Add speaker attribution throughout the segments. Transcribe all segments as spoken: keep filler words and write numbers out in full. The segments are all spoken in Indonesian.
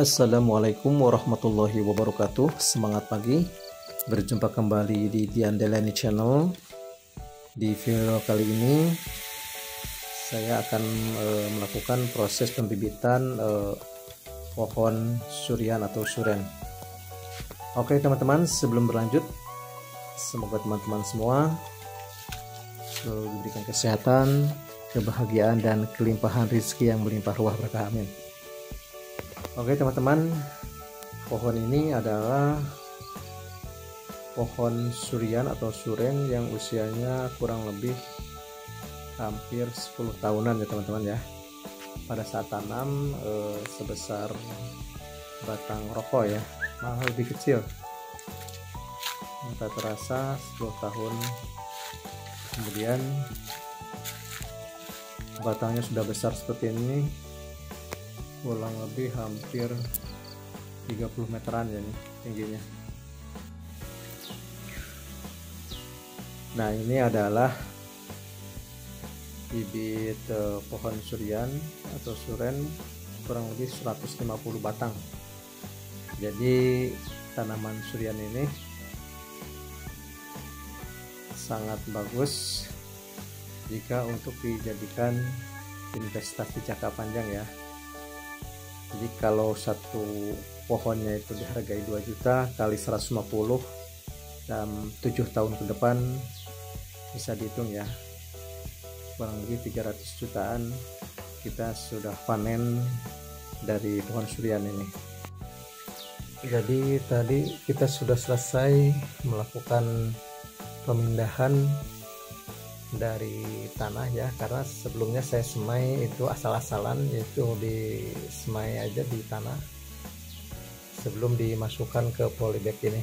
Speaker 1: Assalamualaikum warahmatullahi wabarakatuh. Semangat pagi. Berjumpa kembali di Dian Delani Channel. Di video kali ini saya akan e, melakukan proses pembibitan e, pohon surian atau suren. Oke teman-teman, sebelum berlanjut, semoga teman-teman semua selalu diberikan kesehatan, kebahagiaan, dan kelimpahan rezeki yang melimpah ruah berkah, amin. Oke teman-teman, pohon ini adalah pohon surian atau suren yang usianya kurang lebih hampir sepuluh tahunan ya teman-teman ya. Pada saat tanam eh, sebesar batang rokok ya, malah lebih kecil. Tak terasa sepuluh tahun kemudian batangnya sudah besar seperti ini, kurang lebih hampir tiga puluh meteran ya nih tingginya. Nah, ini adalah bibit eh, pohon surian atau suren kurang lebih seratus lima puluh batang. Jadi tanaman surian ini sangat bagus jika untuk dijadikan investasi jangka panjang ya. Jadi kalau satu pohonnya itu dihargai dua juta kali seratus lima puluh dalam tujuh tahun ke depan bisa dihitung ya, kurang lebih tiga ratus jutaan kita sudah panen dari pohon surian ini. Jadi tadi kita sudah selesai melakukan pemindahan dari tanah ya, karena sebelumnya saya semai itu asal-asalan, yaitu di semai aja di tanah sebelum dimasukkan ke polybag ini.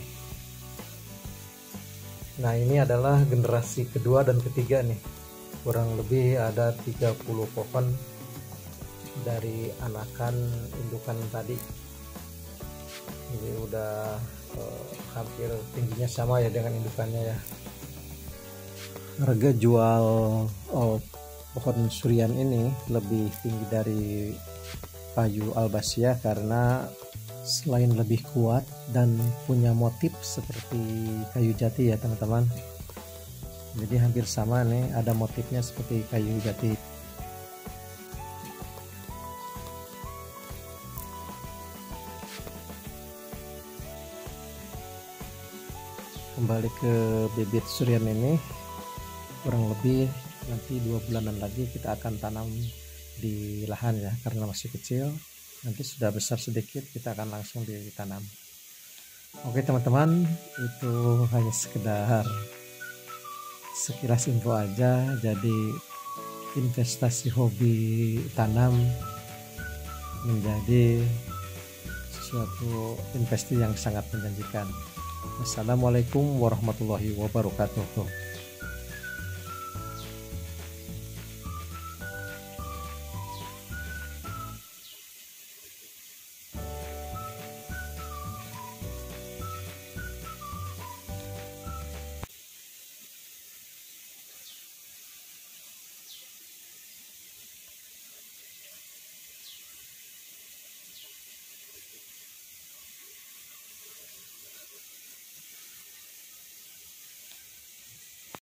Speaker 1: Nah, ini adalah generasi kedua dan ketiga nih, kurang lebih ada tiga puluh pohon dari anakan indukan tadi. Jadi udah eh, hampir tingginya sama ya dengan indukannya ya. Harga jual oh, pohon surian ini lebih tinggi dari kayu albasia karena selain lebih kuat dan punya motif seperti kayu jati ya teman-teman. Jadi hampir sama nih, ada motifnya seperti kayu jati. Kembali ke bibit surian ini, kurang lebih nanti dua bulanan lagi kita akan tanam di lahan ya, karena masih kecil. Nanti sudah besar sedikit kita akan langsung ditanam. Oke teman-teman, itu hanya sekedar sekilas info aja. Jadi investasi hobi tanam menjadi sesuatu investasi yang sangat menjanjikan. Assalamualaikum warahmatullahi wabarakatuh.